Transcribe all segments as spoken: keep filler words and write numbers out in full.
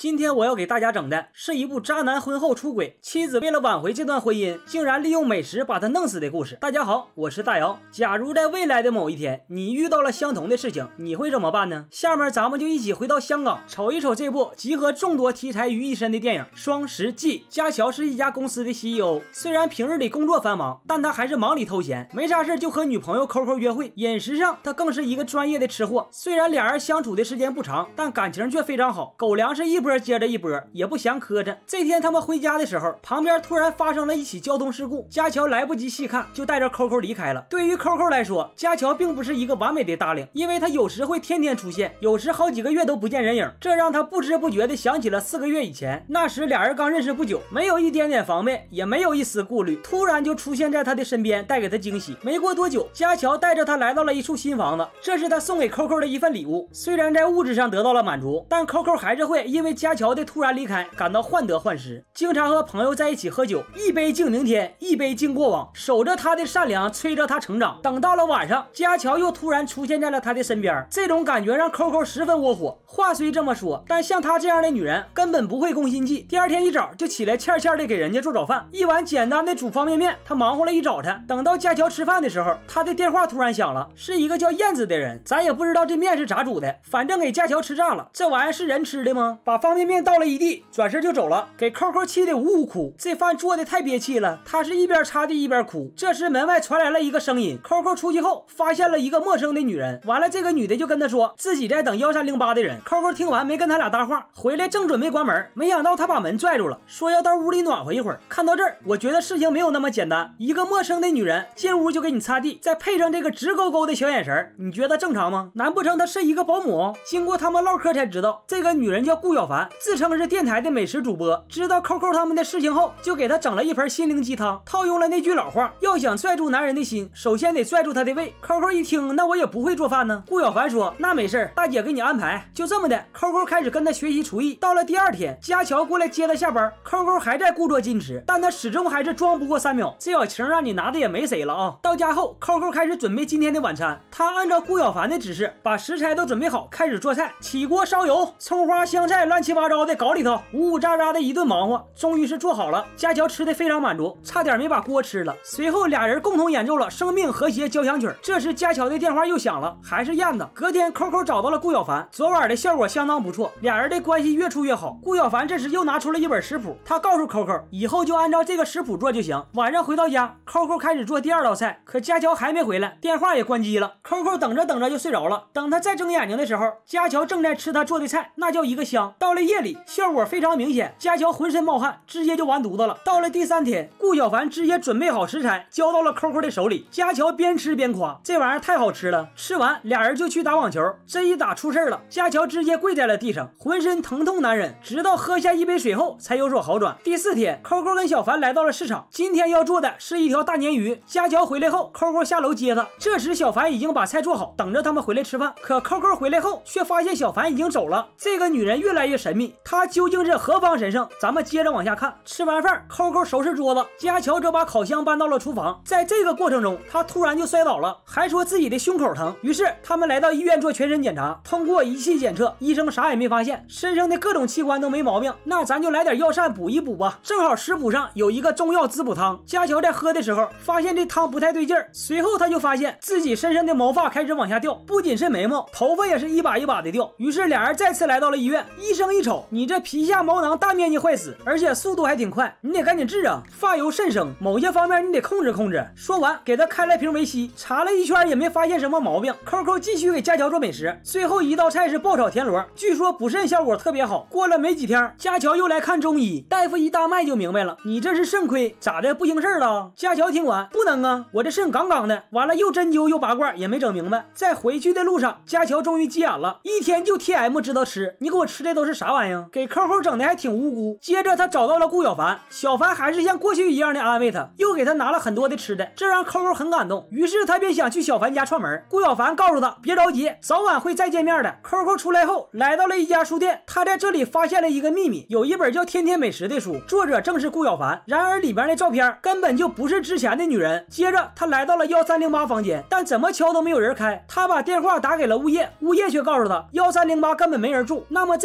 今天我要给大家整的是一部渣男婚后出轨，妻子为了挽回这段婚姻，竟然利用美食把他弄死的故事。大家好，我是大姚。假如在未来的某一天，你遇到了相同的事情，你会怎么办呢？下面咱们就一起回到香港，瞅一瞅这部集合众多题材于一身的电影《双十记》。家乔是一家公司的 C E O， 虽然平日里工作繁忙，但他还是忙里偷闲，没啥事就和女朋友抠抠约会。饮食上，他更是一个专业的吃货。虽然俩人相处的时间不长，但感情却非常好，狗粮是一波接着一波，也不嫌磕碜。这天他们回家的时候，旁边突然发生了一起交通事故，家乔来不及细看，就带着 Coco 离开了。对于 Coco 来说，家乔并不是一个完美的搭领，因为他有时会天天出现，有时好几个月都不见人影，这让他不知不觉的想起了四个月以前，那时俩人刚认识不久，没有一点点防备，也没有一丝顾虑，突然就出现在他的身边，带给他惊喜。没过多久，家乔带着他来到了一处新房子，这是他送给 Coco 的一份礼物。虽然在物质上得到了满足，但 Coco 还是会因为家乔的突然离开感到患得患失，经常和朋友在一起喝酒，一杯敬明天，一杯敬过往，守着他的善良，催着他成长。等到了晚上，家乔又突然出现在了他的身边，这种感觉让 Coco 十分窝火。话虽这么说，但像她这样的女人根本不会攻心计，第二天一早就起来欠欠的给人家做早饭，一碗简单的煮方便面，她忙活了一早晨。等到家乔吃饭的时候，他的电话突然响了，是一个叫燕子的人，咱也不知道这面是咋煮的，反正给家乔吃炸了。这玩意儿是人吃的吗？把方便面倒了一地，转身就走了，给 Coco 气得呜呜哭。这饭做的太憋气了，他是一边擦地一边哭。这时门外传来了一个声音， Coco 出去后发现了一个陌生的女人，完了这个女的就跟他说自己在等一三零八的人。 Coco 听完没跟他俩搭话，回来正准备关门，没想到他把门拽住了，说要到屋里暖和一会儿。看到这儿，我觉得事情没有那么简单，一个陌生的女人进屋就给你擦地，再配上这个直勾勾的小眼神，你觉得正常吗？难不成她是一个保姆？经过他们唠嗑才知道，这个女人叫顾小凡，自称是电台的美食主播。知道 Coco 他们的事情后，就给她整了一盆心灵鸡汤，套用了那句老话，要想拽住男人的心，首先得拽住他的胃。 Coco 一听，那我也不会做饭呢。顾小凡说，那没事，大姐给你安排。就这么的， Coco 开始跟他学习厨艺。到了第二天，家乔过来接他下班， Coco 还在故作矜持，但他始终还是装不过三秒，这小情让你拿的也没谁了啊。到家后， Coco 开始准备今天的晚餐，他按照顾小凡的指示把食材都准备好，开始做菜。起锅烧油，葱花香菜乱七八糟的搞里头，呜呜喳喳的一顿忙活，终于是做好了。家乔吃的非常满足，差点没把锅吃了。随后俩人共同演奏了生命和谐交响曲。这时家乔的电话又响了，还是燕子。隔天 Coco 找到了顾小凡，昨晚的效果相当不错，俩人的关系越处越好。顾小凡这时又拿出了一本食谱，他告诉 Coco 以后就按照这个食谱做就行。晚上回到家， Coco 开始做第二道菜，可家乔还没回来，电话也关机了。 Coco 等着等着就睡着了，等他再睁眼睛的时候，家乔正在吃他做的菜，那叫一个香。到了夜里，效果非常明显，家乔浑身冒汗，直接就完犊子了。到了第三天，顾小凡直接准备好食材交到了 Coco 的手里，家乔边吃边夸，这玩意儿太好吃了。吃完俩人就去打网球，这一打出事了，家乔直接跪在了地上，浑身疼痛难忍，直到喝下一杯水后才有所好转。第四天， Coco 跟小凡来到了市场，今天要做的是一条大鲶鱼。家乔回来后， Coco 下楼接他，这时小凡已经把菜做好，等着他们回来吃饭。可 Coco 回来后却发现小凡已经走了，这个女人越来越神秘，她究竟是何方神圣？咱们接着往下看。吃完饭， Coco 收拾桌子，家乔则把烤箱搬到了厨房。在这个过程中，他突然就摔倒了，还说自己的胸口疼。于是他们来到医院做全身检查，通过仪器检测，医生啥也没发现，身上的各种器官都没毛病。那咱就来点药膳补一补吧。正好食谱上有一个中药滋补汤，家乔在喝的时候发现这汤不太对劲儿，随后他就发现自己身上的毛发开始往下掉，不仅是眉毛，头发也是一把一把的掉。于是俩人再次来到了医院，医生一瞅，你这皮下毛囊大面积坏死，而且速度还挺快，你得赶紧治啊，发由肾生，某些方面你得控制控制。说完给他开了瓶维 C， 查了一圈也没发现什么毛病。 Coco 继续给家乔做美食，最后一道菜是爆炒田螺，据说补肾效果特别好。过了没几天，家乔又来看中医，大夫一大脉就明白了，你这是肾亏，咋的不行事了？家乔听完，不能啊，我这肾杠杠的，完了又针灸又拔罐也没整明白。在回去的路上，家乔终于急眼了，一天就 T M 知道吃，你给我吃的都是啥玩意儿？给 Coco 整的还挺无辜。接着他找到了顾小凡，小凡还是像过去一样的安慰他，又给他拿了很多的吃的，这让 Coco 很感动，于是他便想去小凡家串门。顾小凡告诉他别着急，早晚会再见面的。 Coco 出来后来到了一家书店，他在这里发现了一个秘密，有一本叫《天天美食》的书，作者正是顾小凡。然而里边的照片根本就不是之前的女人。接着他来到了一三零八房间，但怎么敲都没有人开，他把电话打给了物业，物业却告诉他一三零八根本没人住。那么这个女人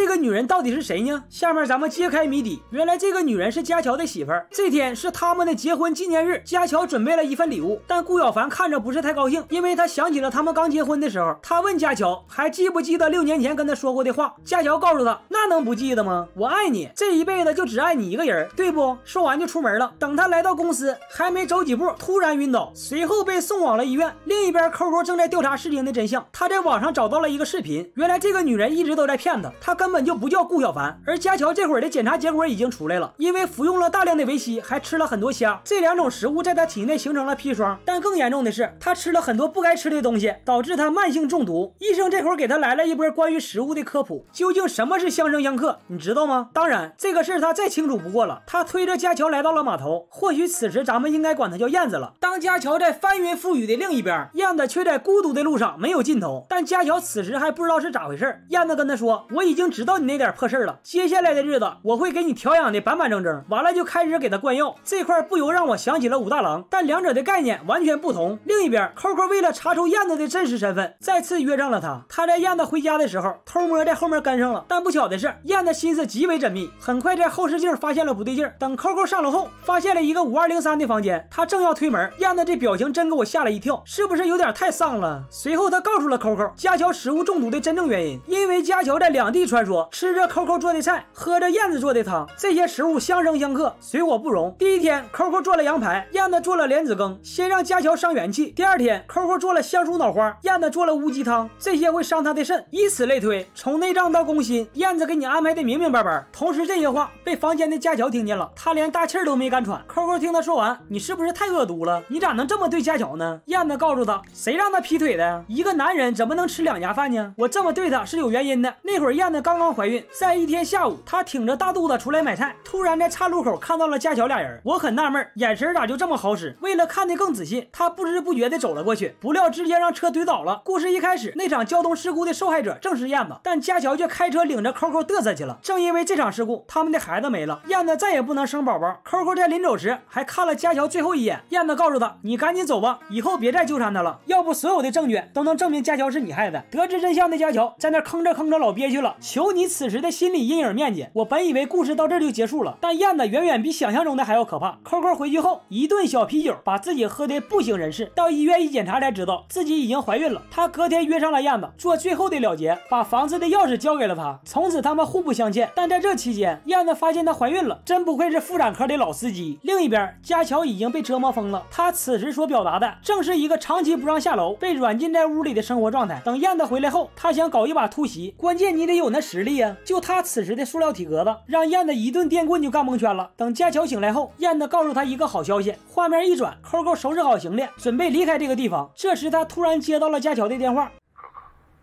到底是谁呢？下面咱们揭开谜底，原来这个女人是家乔的媳妇儿。这天是他们的结婚纪念日，家乔准备了一份礼物，但顾小凡看着不是太高兴，因为他想起了他们刚结婚的时候，他问家乔还记不记得六年前跟他说过的话。家乔告诉他，那能不记得吗？我爱你，这一辈子就只爱你一个人，对不？说完就出门了。等他来到公司，还没走几步，突然晕倒，随后被送往了医院。另一边 Coco 正在调查事情的真相，他在网上找到了一个视频，原来这个女人一直都在骗他，她根本就不叫顾小凡。而家乔这会儿的检查结果已经出来了，因为服用了大量的维 C， 还吃了很多虾，这两种食物在他体内形成了砒霜。但更严重的是，他吃了很多不该吃的东西，导致他慢性中毒。医生这会儿给他来了一波关于食物的科普，究竟什么是相生相克，你知道吗？当然，这个事儿他再清楚不过了。他推着家乔来到了码头，或许此时咱们应该管他叫燕子了。当家乔在翻云覆雨的另一边，燕子却在孤独的路上没有尽头。但家乔此时还不知道是咋回事，燕子跟他说：“我已经知道你那点破事了，接下来的日子我会给你调养的板板正正。”完了就开始给他灌药，这块不由让我想起了武大郎，但两者的概念完全不同。另一边 ，Coco 为了查出燕子的真实身份，再次约上了他。他在燕子回家的时候，偷摸在后面跟上了。但不巧的是，燕子心思极为缜密，很快在后视镜发现了不对劲。等 Coco 上楼后，发现了一个五二零三的房间，他正要推门，燕子这表情真给我吓了一跳，是不是有点太丧了？随后他告诉了 Coco 家乔食物中毒的真正原因，因为家乔在两地穿梭，吃着 Coco 做的菜，喝着燕子做的汤，这些食物相生相克，水火不容。第一天 Coco 做了羊排，燕子做了莲子羹，先让家乔伤元气。第二天 Coco 做了香酥脑花，燕子做了乌鸡汤，这些会伤他的肾，以此类推，从内脏到攻心，燕子给你安排的明明白白。同时这些话被房间的家乔听见了，他连大气儿都没敢喘。 Coco 听他说完，你是不是太恶毒了？你咋能这么对家乔呢？燕子告诉他，谁让他劈腿的呀？一个男人怎么能吃两家饭呢？我这么对他是有原因的。那会儿燕子刚刚怀孕，在一天下午，她挺着大肚子出来买菜，突然在岔路口看到了家乔俩人，我很纳闷，眼神咋就这么好使？为了看得更仔细，他不知不觉地走了过去，不料直接让车怼倒了。故事一开始，那场交通事故的受害者正是燕子，但家乔却开车领着 Coco 嘚瑟去了。正因为这场事故，他们的孩子没了，燕子再也不能生宝宝。Coco 在临走时还看了家乔最后一眼，燕子告诉他，你赶紧走吧，以后别再纠缠他了，要不所有的证据都能证明家乔是你害的。得知真相的家乔在那吭哧吭哧老憋屈了，求你此时的心理阴影面积。我本以为故事到这儿就结束了，但燕子远远比想象中的还要可怕。Coco 回去后一顿小啤酒，把自己喝得不省人事。到医院一检查才知道自己已经怀孕了。他隔天约上了燕子做最后的了结，把房子的钥匙交给了他，从此他们互不相欠。但在这期间，燕子发现她怀孕了，真不愧是妇产科的老司机。另一边，家乔已经被折磨疯了，他此时所表达的正是一个长期不让下楼，被软禁在屋里的生活状态。等燕子回来后，他想搞一把突袭，关键你得有那实力呀、啊。就他此时的塑料体格子，让燕子一顿电棍就干蒙圈了。等家乔醒来后，燕子告诉他一个好消息，画面一转 ，Coco 收拾好行李，准备离开这个地方。这时他突然接到了家乔的电话。 Coco，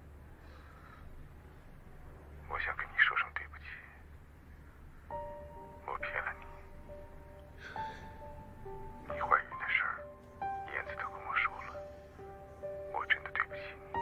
我想跟你说声对不起，我骗了你。你怀孕的事儿，燕子都跟我说了，我真的对不起你。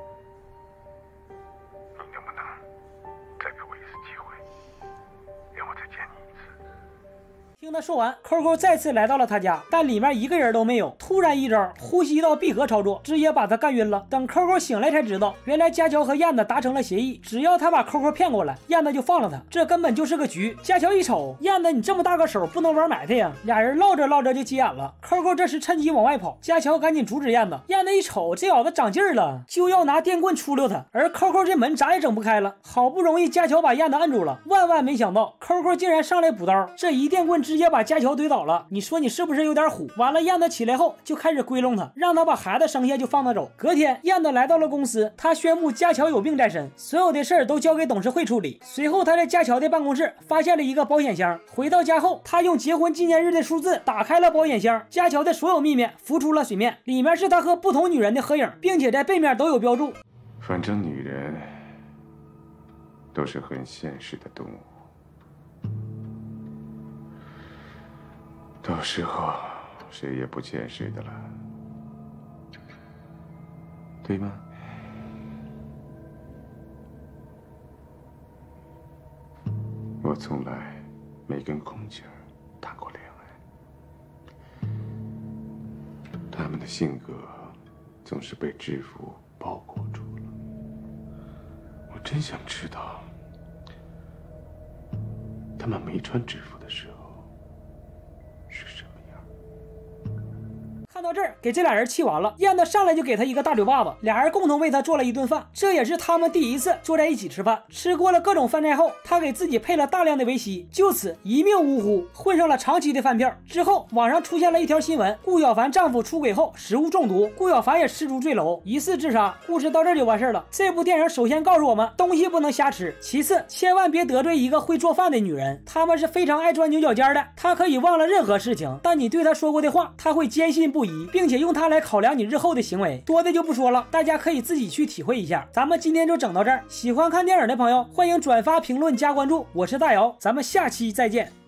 你能不能再给我一次机会，让我再见你一次？ 听他说完 ，Coco 再次来到了他家，但里面一个人都没有。突然一招呼吸道闭合操作，直接把他干晕了。等 Coco 醒来才知道，原来家乔和燕子达成了协议，只要他把 Coco 骗过来，燕子就放了他。这根本就是个局。家乔一瞅，燕子你这么大个手，不能玩埋汰呀！俩人唠着唠着就急眼了。Coco 这时趁机往外跑，家乔赶紧阻止燕子。燕子一瞅，这小子长劲儿了，就要拿电棍出溜他。而 Coco 这门咋也整不开了，好不容易家乔把燕子摁住了，万万没想到 Coco 竟然上来补刀，这一电棍直接把家乔怼倒了。你说你是不是有点虎？完了，燕子起来后就开始归拢他，让他把孩子生下就放他走。隔天，燕子来到了公司，他宣布家乔有病在身，所有的事儿都交给董事会处理。随后，他在家乔的办公室发现了一个保险箱。回到家后，他用结婚纪念日的数字打开了保险箱，家乔的所有秘密浮出了水面，里面是他和不同女人的合影，并且在背面都有标注。 反正女人都是很现实的动物。到时候谁也不欠谁的了，对吗？我从来没跟空姐儿谈过恋爱，他们的性格总是被制服包裹住了。我真想知道， 他们没穿制服的时候是什么样？ 看到这儿，给这俩人气完了，燕子上来就给他一个大嘴巴子，俩人共同为他做了一顿饭，这也是他们第一次坐在一起吃饭。吃过了各种饭菜后，他给自己配了大量的维 C， 就此一命呜呼，混上了长期的饭票。之后网上出现了一条新闻，顾小凡丈夫出轨后食物中毒，顾小凡也失足坠楼，疑似自杀。故事到这儿就完事了。这部电影首先告诉我们，东西不能瞎吃，其次千万别得罪一个会做饭的女人，她们是非常爱钻牛角尖的，她可以忘了任何事情，但你对她说过的话，她会坚信不疑，并且用它来考量你日后的行为。多的就不说了，大家可以自己去体会一下。咱们今天就整到这儿，喜欢看电影的朋友欢迎转发评论加关注，我是大姚，咱们下期再见。